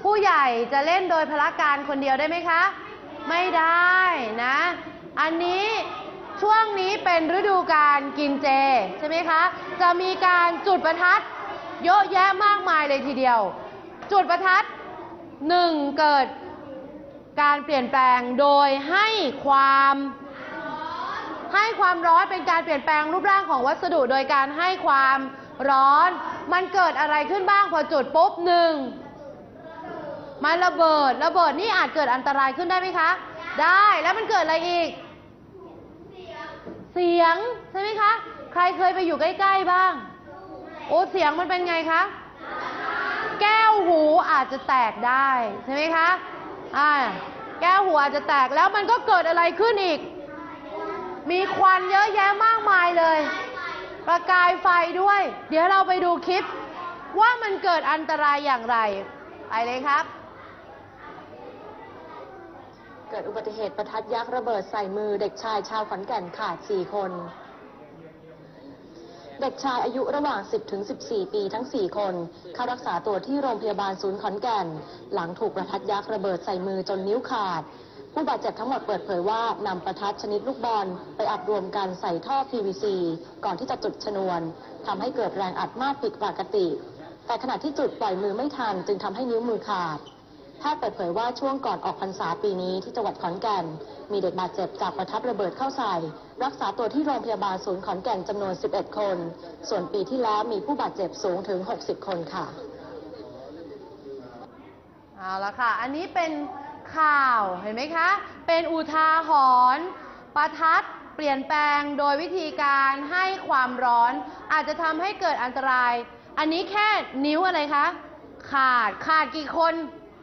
ผู้ใหญ่จะเล่นโดยพละการคนเดียวได้ไหมคะไม่ได้นะอันนี้ช่วงนี้เป็นฤดูกาลกินเจใช่ไหมคะจะมีการจุดประทัดเยอะแยะมากมายเลยทีเดียวจุดประทัด1เกิดการเปลี่ยนแปลงโดยให้ความร้อนเป็นการเปลี่ยนแปลงรูปร่างของวัสดุโดยการให้ความร้อนมันเกิดอะไรขึ้นบ้างพอจุดปุ๊บมันระเบิดนี่อาจเกิดอันตรายขึ้นได้ไหมคะได้แล้วมันเกิดอะไรอีกเสียงใช่ไหมคะใครเคยไปอยู่ใกล้ๆบ้างโอ้เสียงมันเป็นไงคะแก้วหูอาจจะแตกได้ใช่ไหมคะแก้วหูอาจจะแตกแล้วมันก็เกิดอะไรขึ้นอีกมีควันเยอะแยะมากมายเลยประกายไฟด้วยเดี๋ยวเราไปดูคลิปว่ามันเกิดอันตรายอย่างไรไปเลยครับเกิดอุบัติเหตุประทัดยักษ์ระเบิดใส่มือเด็กชายชาวขอนแก่นขาด4 คนเด็กชายอายุระหว่าง 10-14 ปีทั้ง 4 คนเข้ารักษาตัวที่โรงพยาบาลศูนย์ขอนแก่นหลังถูกประทัดยักษ์ระเบิดใส่มือจนนิ้วขาดผู้บาดเจ็บทั้งหมดเปิดเผยว่านำประทัดชนิดลูกบอลไปอัดรวมกันใส่ท่อ PVC ก่อนที่จะจุดชนวนทำให้เกิดแรงอัดมากผิดปกติแต่ขณะที่จุดปล่อยมือไม่ทันจึงทำให้นิ้วมือขาดแพทย์เปิดเผยว่าช่วงก่อนออกพรรษาปีนี้ที่จังหวัดขอนแก่นมีเด็กบาดเจ็บจากประทัดระเบิดเข้าใส่รักษาตัวที่โรงพยาบาลศูนย์ขอนแก่นจำนวน11 คนส่วนปีที่แล้วมีผู้บาดเจ็บสูงถึง60 คนค่ะเอาละค่ะอันนี้เป็นข่าวเห็นไหมคะเป็นอุทาหรณ์ประทัดเปลี่ยนแปลงโดยวิธีการให้ความร้อนอาจจะทำให้เกิดอันตรายอันนี้แค่นิ้วอะไรคะขาดกี่คน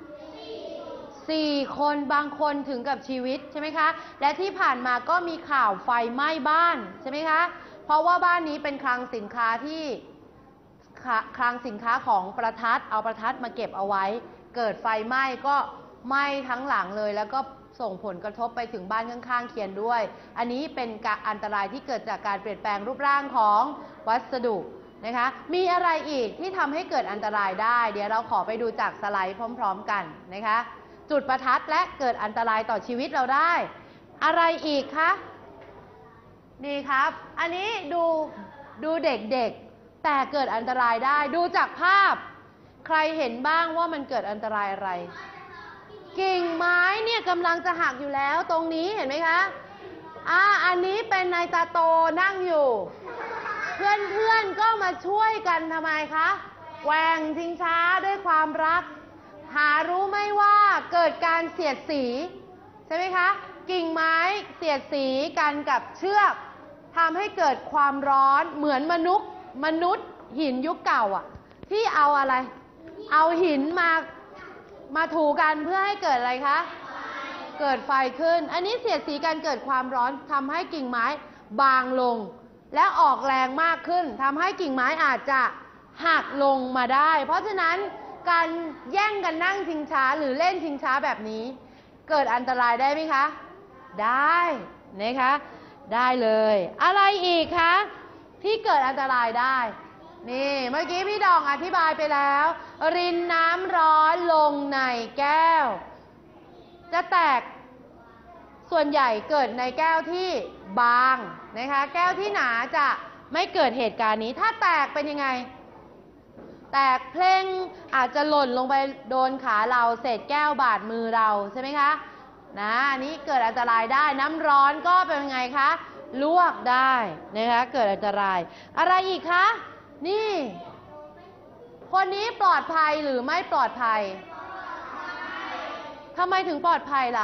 4 คนบางคนถึงกับชีวิตใช่ไหมคะและที่ผ่านมาก็มีข่าวไฟไหม้บ้านใช่ไหมคะเพราะว่าบ้านนี้เป็นคลังสินค้าที่คลังสินค้าของประทัดเอาประทัดมาเก็บเอาไว้เกิดไฟไหม้ก็ไหม้ทั้งหลังเลยแล้วก็ส่งผลกระทบไปถึงบ้านข้างๆเคียงด้วยอันนี้เป็นอันตรายที่เกิดจากการเปลี่ยนแปลงรูปร่างของวัสดุนะคะมีอะไรอีกที่ทำให้เกิดอันตรายได้เดี๋ยวเราขอไปดูจากสไลด์พร้อมๆกันนะคะจุดประทัดและเกิดอันตรายต่อชีวิตเราได้อะไรอีกคะนี่ครับอันนี้ดูเด็กๆแต่เกิดอันตรายได้ดูจากภาพใครเห็นบ้างว่ามันเกิดอันตรายอะไรกิ่งไม้เนี่ยกำลังจะหักอยู่แล้วตรงนี้เห็นไหมคะอันนี้เป็นนายตาโตนั่งอยู่เพื่อนก็มาช่วยกันทำไมคะแหว่งชิงช้าด้วยความรักหารู้ไหมว่าเกิดการเสียดสีใช่ไหมคะกิ่งไม้เสียดสีกันกับเชือกทำให้เกิดความร้อนเหมือนมนุษย์หินยุคเก่าที่เอาอะไรเอาหินมาถูกันเพื่อให้เกิดอะไรคะเกิดไฟขึ้นอันนี้เสียดสีกันเกิดความร้อนทำให้กิ่งไม้บางลงและออกแรงมากขึ้นทำให้กิ่งไม้อาจจะหักลงมาได้เพราะฉะนั้นการแย่งกันนั่งชิงช้าหรือเล่นชิงช้าแบบนี้เกิดอันตรายได้ไหมคะได้นะคะได้เลยอะไรอีกคะที่เกิดอันตรายได้นี่เมื่อกี้พี่ดองอธิบายไปแล้วรินน้ำร้อนลงในแก้วจะแตกส่วนใหญ่เกิดในแก้วที่บางนะคะแก้วที่หนาจะไม่เกิดเหตุการณ์นี้ถ้าแตกเป็นยังไงแตกเพลงอาจจะหล่นลงไปโดนขาเราเศษแก้วบาดมือเราใช่ไหมคะอันนี้เกิดอันตรายได้น้ำร้อนก็เป็นยังไงคะลวกได้นะคะเกิดอันตรายอะไรอีกคะนี่คนนี้ปลอดภัยหรือไม่ปลอดภัยทำไมถึงปลอดภัยล่ะ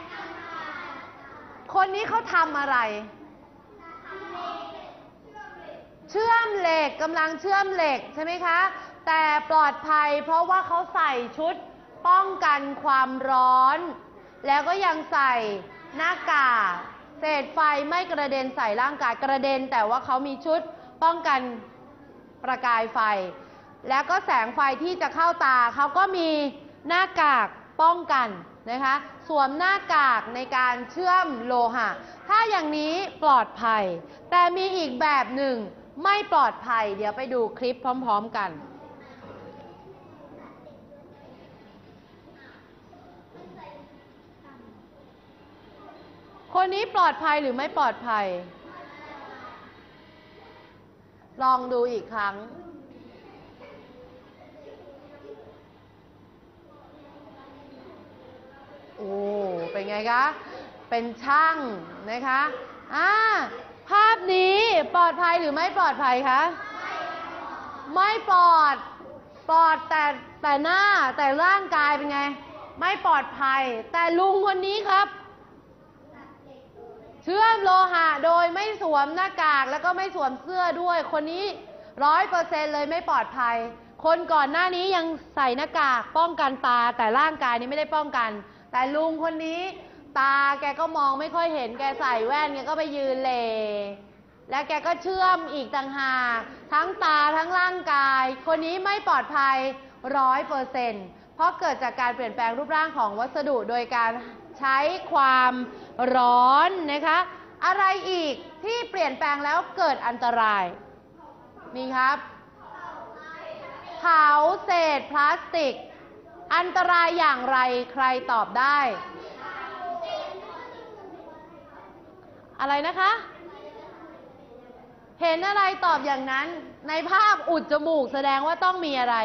คนนี้เขาทำอะไรเชื่อมเหล็กกำลังเชื่อมเหล็กใช่ไหมคะแต่ปลอดภัยเพราะว่าเขาใส่ชุดป้องกันความร้อนแล้วก็ยังใส่หน้ากากเศษไฟไม่กระเด็นใส่ร่างกายกระเด็นแต่ว่าเขามีชุดป้องกันประกายไฟแล้วก็แสงไฟที่จะเข้าตาเขาก็มีหน้ากากป้องกันนะคะสวมหน้ากากในการเชื่อมโลหะถ้าอย่างนี้ปลอดภัยแต่มีอีกแบบหนึ่งไม่ปลอดภัยเดี๋ยวไปดูคลิปพร้อมๆกันคนนี้ปลอดภัยหรือไม่ปลอดภัย ลองดูอีกครั้ง โอ้ เป็นไงคะ เป็นช่างนะคะภาพนี้ปลอดภัยหรือไม่ปลอดภัยคะ ไม่ปลอดแต่หน้าแต่ร่างกายเป็นไง ไม่ปลอดภัย แต่ลุงคนนี้ครับ เชื่อมโลหะโดยไม่สวมหน้ากากแล้วก็ไม่สวมเสื้อด้วย คนนี้100%เลยไม่ปลอดภัย คนก่อนหน้านี้ยังใส่หน้ากากป้องกันตาแต่ร่างกายนี้ไม่ได้ป้องกัน แต่ลุงคนนี้ตาแกก็มองไม่ค่อยเห็นแกใส่แว่นแกก็ไปยืนเหล่และแกก็เชื่อมอีกต่างหากทั้งตาทั้งร่างกายคนนี้ไม่ปลอดภัย100%เพราะเกิดจากการเปลี่ยนแปลงรูปร่างของวัสดุโดยการใช้ความร้อนนะคะอะไรอีกที่เปลี่ยนแปลงแล้วเกิดอันตรายนี่ครับเผาเศษพลาสติกอันตรายอย่างไรใครตอบได้อะไรนะคะเห็นอะไรตอบอย่างนั้นในภาพอุดจมูกแสดงว่าต้องมีอะไร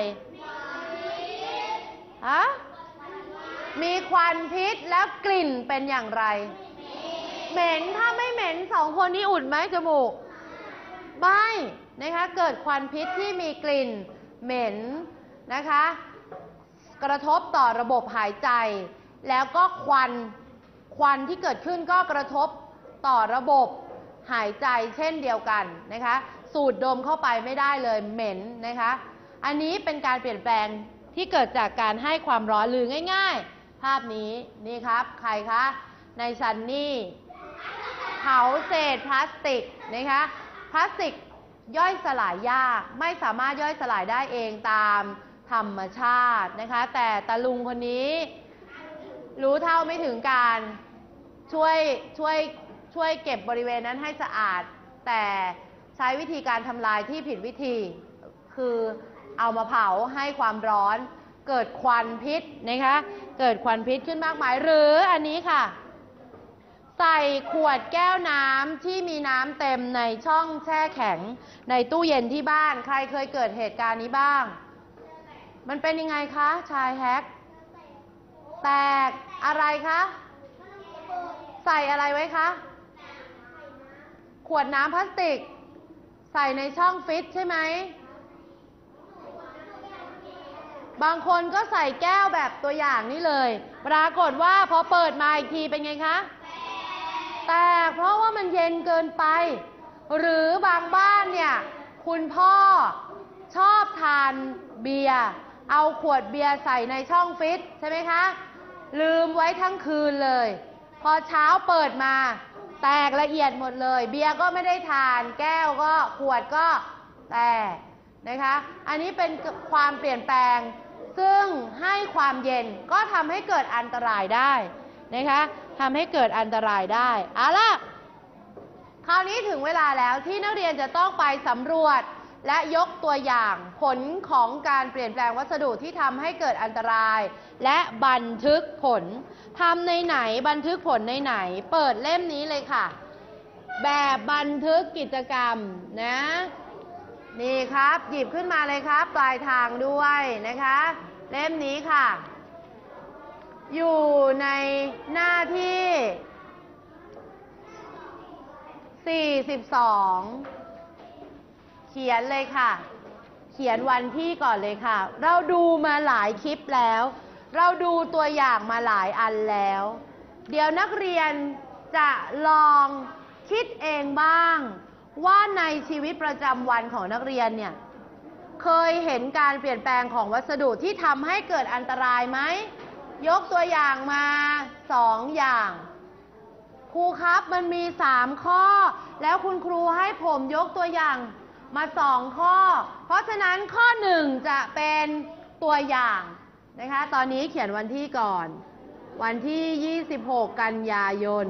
ฮะมีควันพิษแล้วกลิ่นเป็นอย่างไรเหม็นถ้าไม่เหม็น2 คนนี้อุดไหมจมูกไม่นะคะเกิดควันพิษที่มีกลิ่นเหม็นนะคะกระทบต่อระบบหายใจแล้วก็ควันที่เกิดขึ้นก็กระทบต่อระบบหายใจเช่นเดียวกันนะคะสูดดมเข้าไปไม่ได้เลยเหม็นนะคะอันนี้เป็นการเปลี่ยนแปลงที่เกิดจากการให้ความร้อนหรือง่ายๆภาพนี้นี่ครับใครคะในซันนี่เผาเศษพลาสติกนะคะพลาสติกย่อยสลายยากไม่สามารถย่อยสลายได้เองตามธรรมชาตินะคะแต่ตาลุงคนนี้รู้เท่าไม่ถึงการช่วยเก็บบริเวณนั้นให้สะอาดแต่ใช้วิธีการทำลายที่ผิดวิธีคือเอามาเผาให้ความร้อนเกิดควันพิษนะคะเกิดควันพิษขึ้นมากมายหรืออันนี้ค่ะใส่ขวดแก้วน้ำที่มีน้ำเต็มในช่องแช่แข็งในตู้เย็นที่บ้านใครเคยเกิดเหตุการณ์นี้บ้างมันเป็นยังไงคะชายแฮกแตกอะไรคะใส่อะไรไว้คะขวดน้ำพลาสติกใส่ในช่องฟิตใช่ไหมบางคนก็ใส่แก้วแบบตัวอย่างนี่เลยปรากฏว่าพอเปิดมาอีกทีเป็นไงคะแตกเพราะว่ามันเย็นเกินไปหรือบางบ้านเนี่ยคุณพ่อชอบทานเบียร์เอาขวดเบียร์ใส่ในช่องฟิตใช่ไหมคะลืมไว้ทั้งคืนเลยพอเช้าเปิดมาแตกละเอียดหมดเลยเบียร์ก็ไม่ได้ทานแก้วก็ขวดก็แตกนะคะอันนี้เป็นความเปลี่ยนแปลงซึ่งให้ความเย็นก็ทำให้เกิดอันตรายได้นะคะทำให้เกิดอันตรายได้เอาล่ะคราวนี้ถึงเวลาแล้วที่นักเรียนจะต้องไปสำรวจและยกตัวอย่างผลของการเปลี่ยนแปลงวัสดุที่ทำให้เกิดอันตรายและบันทึกผลทำในไหนบันทึกผลในไหนเปิดเล่มนี้เลยค่ะแบบบันทึกกิจกรรมนะนี่ครับหยิบขึ้นมาเลยครับปลายทางด้วยนะคะเล่มนี้ค่ะอยู่ในหน้าที่42เขียนเลยค่ะเขียนวันที่ก่อนเลยค่ะเราดูมาหลายคลิปแล้วเราดูตัวอย่างมาหลายอันแล้วเดี๋ยวนักเรียนจะลองคิดเองบ้างว่าในชีวิตประจำวันของนักเรียนเนี่ยเคยเห็นการเปลี่ยนแปลงของวัสดุที่ทำให้เกิดอันตรายไหมยกตัวอย่างมา2อย่างครูครับมันมี3ข้อแล้วคุณครูให้ผมยกตัวอย่างมา2ข้อเพราะฉะนั้นข้อ1จะเป็นตัวอย่างนะคะตอนนี้เขียนวันที่ก่อนวันที่26กันยายน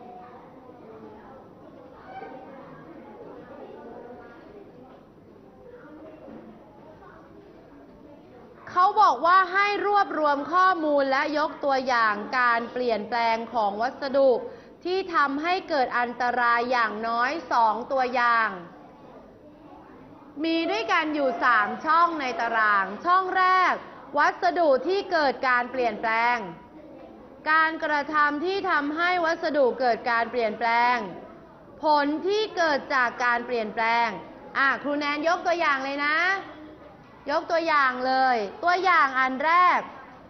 เขาบอกว่าให้รวบรวมข้อมูลและยกตัวอย่างการเปลี่ยนแปลงของวัสดุที่ทำให้เกิดอันตรายอย่างน้อย2ตัวอย่าง มีด้วยกันอยู่ 3 ช่องในตาราง ช่องแรก วัสดุที่เกิดการเปลี่ยนแปลง การกระทำที่ทำให้วัสดุเกิดการเปลี่ยนแปลง ผลที่เกิดจากการเปลี่ยนแปลงครูแนนยกตัวอย่างเลยนะ ยกตัวอย่างเลย ตัวอย่างอันแรก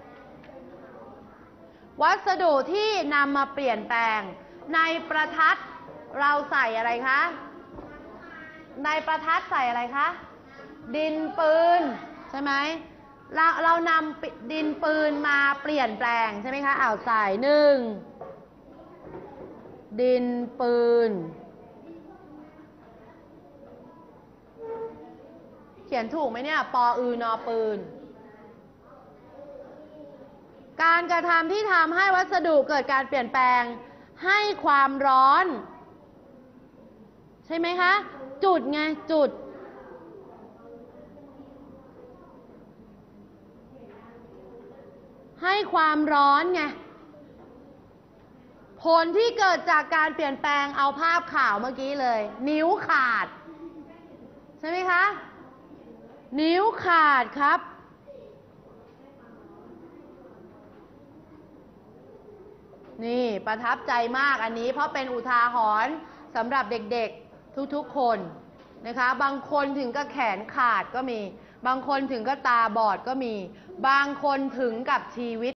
วัสดุที่นำมาเปลี่ยนแปลง ในประทัดเราใส่อะไรคะ ในประทัดใส่อะไรคะ ดินปืนใช่ไหมเรานำดินปืนมาเปลี่ยนแปลงใช่ไหมคะใส่1ดินปืนเขียนถูกไหมเนี่ยปอ นอปืน การกระทำที่ทำให้วัสดุเกิดการเปลี่ยนแปลงให้ความร้อนใช่ไหมคะจุดไงจุดให้ความร้อนไงผลที่เกิดจากการเปลี่ยนแปลงเอาภาพข่าวเมื่อกี้เลยนิ้วขาดใช่ไหมคะนิ้วขาดครับนี่ประทับใจมากอันนี้เพราะเป็นอุทาหรณ์สำหรับเด็กๆทุกๆคนนะคะบางคนถึงกับแขนขาดก็มีบางคนถึงกับตาบอดก็มีบางคนถึงกับชีวิต